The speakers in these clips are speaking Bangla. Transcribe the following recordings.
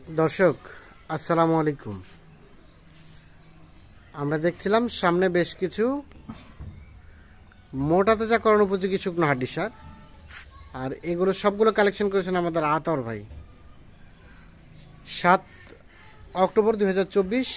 দর্শক আসসালামু আলাইকুম। আমরা দেখছিলাম সামনে বেশ কিছু মোটা তাজাকরণ উপযোগী শুকনো হাড্ডি সার, আর এগুলো সবগুলো কালেকশন করেছেন আমাদের আতর ভাই। 7 অক্টোবর 2024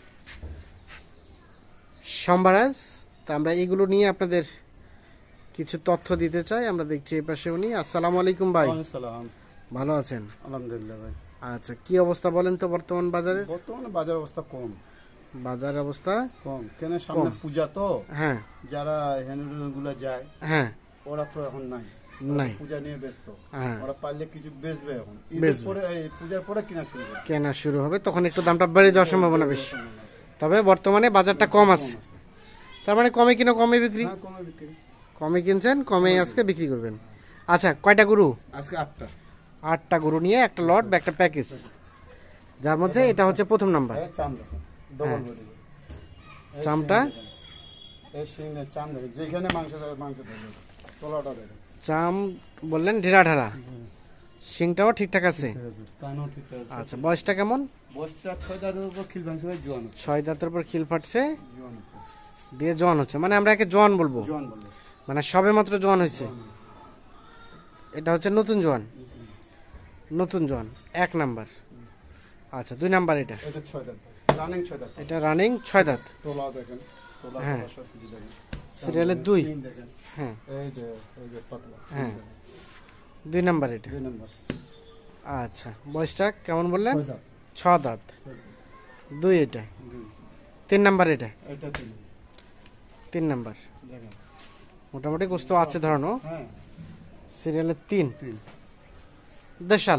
সোমবার আজ। তা আমরা এগুলো নিয়ে আপনাদের কিছু তথ্য দিতে চাই। আমরা দেখছি এই পাশে উনি। আসসালামু আলাইকুম ভাই। ভালো আছেন? আলহামদুলিল্লাহ ভাই। আচ্ছা, কি অবস্থা বলেন তো বর্তমান বাজারে? বর্তমানে বাজার অবস্থা কম। বাজার অবস্থা কম কেন? সামনে পূজা তো। হ্যাঁ, যারা গুলা যায়, হ্যাঁ, ওরা তো এখন নাই, পূজা নিয়ে ব্যস্ত। ওরা পারলে কিছু বেচবে এখন, ঈদের পরে পূজার পরে কেনা শুরু হবে, তখন একটু দামটা বেড়ে যাওয়ার সম্ভাবনা বেশি। তবে বর্তমানে বাজারটা কম আছে, তার মানে কমে কিনা কমে বিক্রি। কমে কিনছেন, কমে আজকে বিক্রি করবেন। আচ্ছা, কয়টা গরু? আজকে 8টা গরু নিয়ে একটা লট বা একটা প্যাকেজ, যার মধ্যে এটা হচ্ছে প্রথম নাম্বার। চামটা যেখানে মাংস চাম বললেন ঢেরা ঢারা, শিংটাও ঠিকঠাক আছে। আচ্ছা, বয়সটা কেমন? বয়সটা 6 দাঁতের উপর খিল ভাঙছে, 6 দাঁতের উপর খিল ফাটছে দিয়ে জোয়ান হচ্ছে, মানে আমরা একে জোয়ান বলবো, মানে সবে মাত্র জোয়ান হয়েছে। এটা হচ্ছে নতুন জোয়ান, নতুন জোয়ান 1 নাম্বার। আচ্ছা, 2 নাম্বার এটা এটা রানিং 6 দাঁত। হ্যাঁ, সিরিয়ালের 2। হ্যাঁ, হ্যাঁ, 2 নাম্বার এটা। আচ্ছা, বয়সটা কেমন বললেন? 6 দাঁত, 2 এটা। 3 নাম্বার এটা 3 নাম্বার। মোটামুটি গোস্ত আছে ধরানো। সিরিয়ালের 3। দেশাল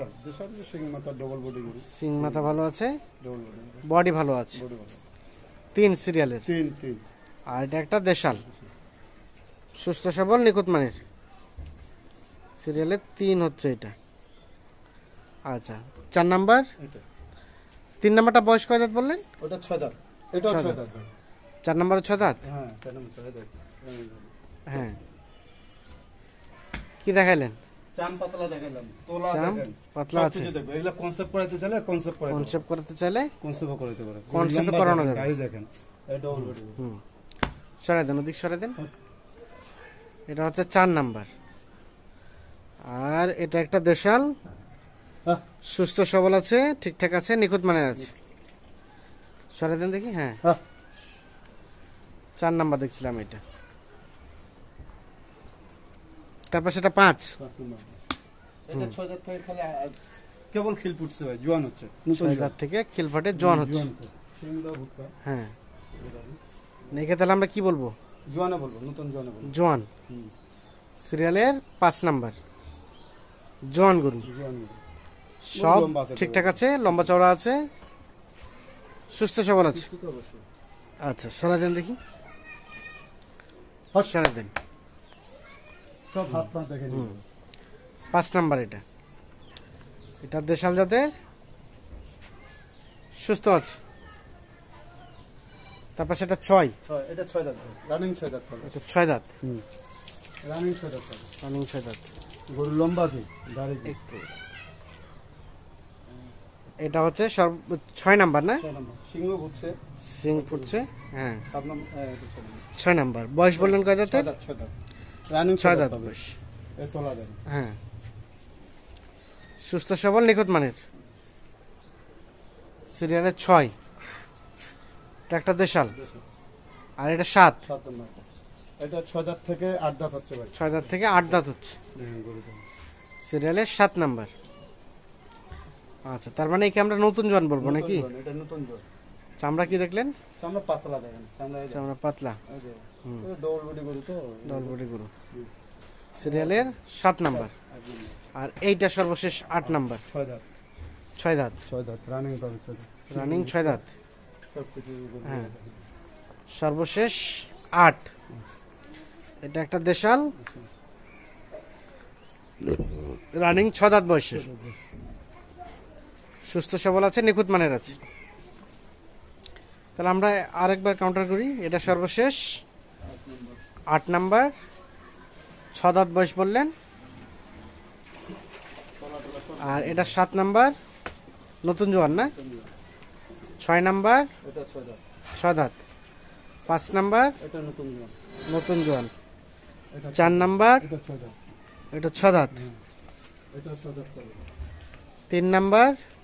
সিং মাথা ভালো আছে, বডি ভালো আছে। 3 সিরিয়ালের, আর এটা একটা দেশাল, সুস্থ সবল নিখুঁত মানের। সিরিয়ালের 3 হচ্ছে এটা। আচ্ছা, 4 নাম্বার। 3 নাম্বারটা বয়স কয় দাঁত বললেন? ওটা 6 দাঁত, এটাও 6 দাঁত। 4 নাম্বারে 6 দাঁত। হ্যাঁ, 4 নম্বর 6 দাঁত। হ্যাঁ, কি দেখাইলেন? চাম পাতলা দেখাইলাম, তোলা চাম দেখেন পাতলা আছে। এগুলা কনসেপ্ট করাতে চাইলে কনসেপ্ট করতে চাইলে কনসেপ্ট করাতে পারে, কনসেপ্ট করানো যাবে। গাড়ি দেখেন, এটা অলরেডি সরাই দেন, ওদিক সরাই দেন। এটা হচ্ছে 4 নাম্বার, আর এটা একটা দেশাল, সুস্থ সবল আছে, ঠিকঠাক আছে, নিখুঁত মানের আছে। সরাই দেন দেখি। হ্যাঁ, 4 নাম্বার দেখছিলাম এটা। তারপর সেটা 5। এটা 6 দাঁত থেকে খালি কেবল খিল ফুটছে ভাই, জোয়ান হচ্ছে। 6 দাঁত থেকে খিল ফাটে জোয়ান হচ্ছে। হ্যাঁ, নেকে তাহলে আমরা কি বলবো? জোয়ানে বলবো, নতুন জোয়ানে বলবো। জোয়ান সিরিয়ালের 5 নাম্বার জোয়ান গরু, সব ঠিকঠাক আছে, লম্বা চওড়া আছে, সুস্থ সবল আছে। আচ্ছা, সরা দেন দেখি। সরা দেন। 5 নাম্বার এটা এটা দেশাল জাতের, সুস্থ আছে। তারপর সেটা 6। এটা 6 দাঁত, রানিং 6 দাঁত। এটা 6 দাঁত, রানিং 6 দাঁত। রানিং 6 দাঁত। গরু লম্বা কি দাড়ি একটু। এটা হচ্ছে 6 নাম্বার না? 6 নাম্বার। সিংহ ফুটছে, সিং ফুটছে। হ্যাঁ, 7 নাম্বার, 6 নাম্বার। বয়স বললেন কয় দাঁতের? 6 দাঁত। রানিং 6 দাঁত বয়স। এই তোলা দেন। হ্যাঁ, সুস্থ সবল নিখুঁত মানের। সিরিয়ালের 6। এটা একটা দেশাল, আর এটা 7 নাম্বার। এটা 6 দাঁত থেকে 8 দাঁত হচ্ছে ভাই। 6 দাঁত থেকে 8 দাঁত হচ্ছে। সিরিয়ালের 7 নাম্বার। আচ্ছা, তার মানে একে আমরা নতুন জোয়ান বলবো নাকি? এটা নতুন জোয়ান। চামড়া কি দেখলেন? চামড়া পাতলা দেখেন, চামড়া পাতলা। এটা ডবল বডি গরু তো, ডবল বডি গরু। সিরিয়ালের 7 নাম্বার, আর এইটা সর্বশেষ 8 নাম্বার। 6 দাঁত। 6 দাঁত, 6 দাঁত রানিং পাবে। রানিং 6 দাঁত। সবকিছু। হ্যাঁ, সর্বশেষ 8। এটা একটা দেশাল, রানিং 6 দাঁত বয়সের, সুস্থ সবল আছে, নিখুঁত মানের আছে। তাহলে আমরা আরেকবার কাউন্টার করি। এটা সর্বশেষ 8 নাম্বার, 6 দাঁত বয়স বললেন, আর এটা 7 নাম্বার, নতুন জোয়ান না? 6 নাম্বার এটা 6 দাঁত। 6 দাঁত। 5 নাম্বার এটা নতুন জোয়ান। নতুন জোয়ান। এটা 4 নাম্বার এটা 6 দাঁত। এটা 6 দাঁত। এটা 6 দাঁত পাবে। 3 নাম্বার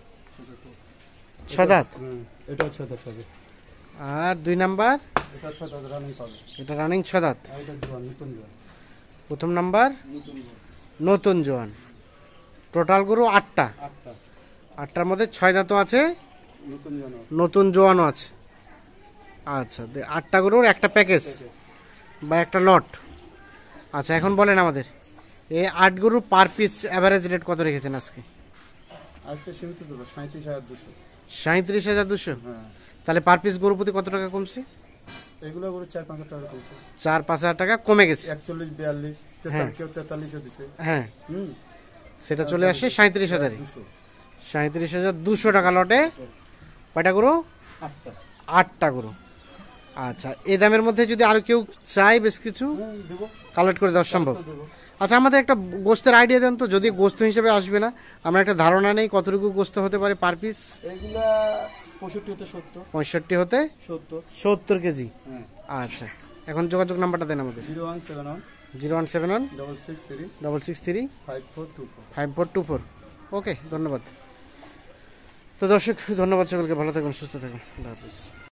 6 দাঁত। এটা 6 দাঁত পাবে। আর 2 নাম্বার এটা 6 দাঁত রানিং পাবে। এটা রানিং 6 দাঁত। আর এটা জোয়ান, নতুন জোয়ান। প্রথম নাম্বার নতুন জোয়ান। নতুন জোয়ান। টোটাল গরু 8টা। 8টা। 8টার মধ্যে 6 দাঁতও আছে, নতুন জোয়ান। নতুন জোয়ানও আছে। আচ্ছা, 8টা গরুর একটা প্যাকেজ বা একটা লট। আচ্ছা, এখন বলেন আমাদের এই 8 গরুর পার পিস অ্যাভারেজ রেট কত রেখেছেন আজকে? আজকে সীমিত দেবো 37,200। 37,200। হ্যাঁ। তাহলে পার পিস গরু প্রতি কত টাকা কমছে? এগুলো করে 4-5 টাকা কমছে। 4-5 হাজার টাকা কমে গেছে। 41, 42, হ্যাঁ। কেউ 43 দিছে। হ্যাঁ, হুম। সেটা চলে আসে 37,000-এ। 200। 37,200 টাকা লটে কয়টা গরু? 8টা। 8টা গরু। আচ্ছা, এই দামের মধ্যে যদি আর কেউ চায় বেশ কিছু হ্যাঁ, দেবো। কালেক্ট করে দেওয়া সম্ভব? দেবো। আচ্ছা, আমাদের একটা গোস্তের আইডিয়া দেন তো, যদি গোস্ত হিসেবে আসবে না, আমরা একটা ধারণা নেই কতটুকু গোস্ত হতে পারে পার পিস? এগুলা 65 হতে 70। 65 হতে 70। 70 কেজি। হ্যাঁ। আচ্ছা, এখন যোগাযোগ নাম্বারটা দেন আমাদের। 0171 0171 663 663 5424। 5424। ওকে, ধন্যবাদ। তো দর্শক, ধন্যবাদ সকলকে, ভালো থাকুন, সুস্থ থাকুন, আল্লাহ হাফিজ।